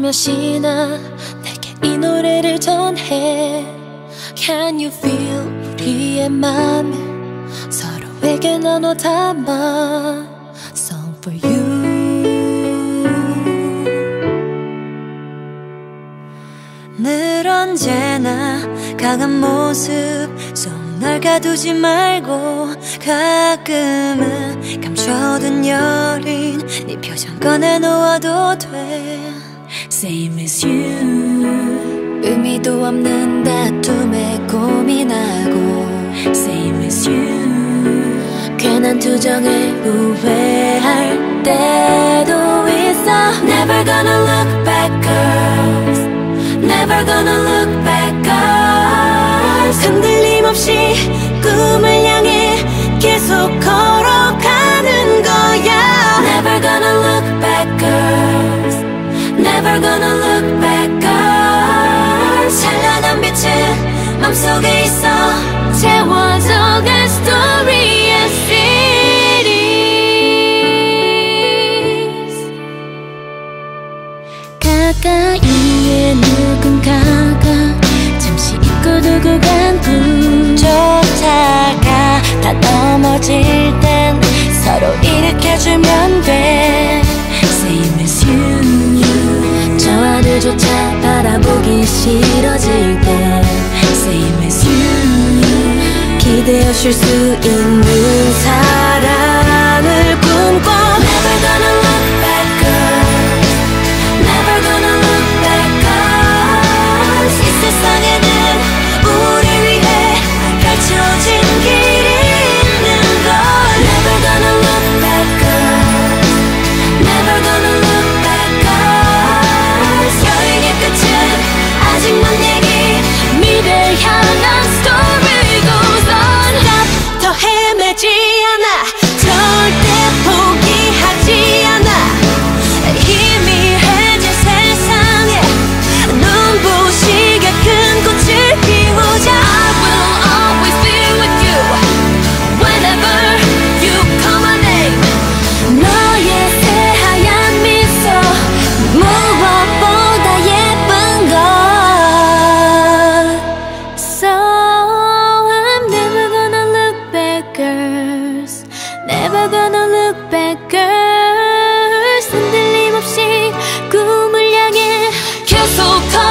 살며시나 내게 이 노래를 전해. Can you feel 우리의 맘을 서로에게 나눠 담아. Song for you. 늘 언제나 강한 모습 속 널 가두지 말고 가끔은 감춰둔 여린 네 표정 꺼내놓아도 돼. Same as you. 의미도 없는 다툼에 고민하고. Same as you. 괜한 투정에 후회할 때도 있어. Never gonna look back girls. Never gonna look back girls. 흔들림 없이 꿈을 향해 계속 걸어가는 거야. Never gonna look back girls. Never gonna look back girls. 찬란한 빛은 맘속에 있어. 채워져간 story and cities. 가까이에 누군가가 잠시 잊고 두고 간 꿈 쫓아가. 다 넘어질 땐 서로 일으켜주면 돼. Same as you. 저 하늘조차 바라보기 싫어질 때. Same as you. 기대어 쉴 수 있는 사랑을 꿈꿔. Never gonna look back girls. Never gonna look back girls. 이 세상에는 우리 위해 펼쳐진 길이 있는 걸. Never gonna look back girls. Never gonna look back girls. 여행의 끝은 아직 먼 얘기. 미래 향한 story goes on. Stop. 더 헤매지 않아. 절대 포기하지 않아. 희미해진 세상에 눈부시게 큰 꽃을 피우자. I will always be with you whenever you call my name. 너의 새하얀 미소 무엇보다 예쁜 것. So I'm never gonna look back girls. Never gonna look back girls. 흔들림 없이 꿈을 향해 계속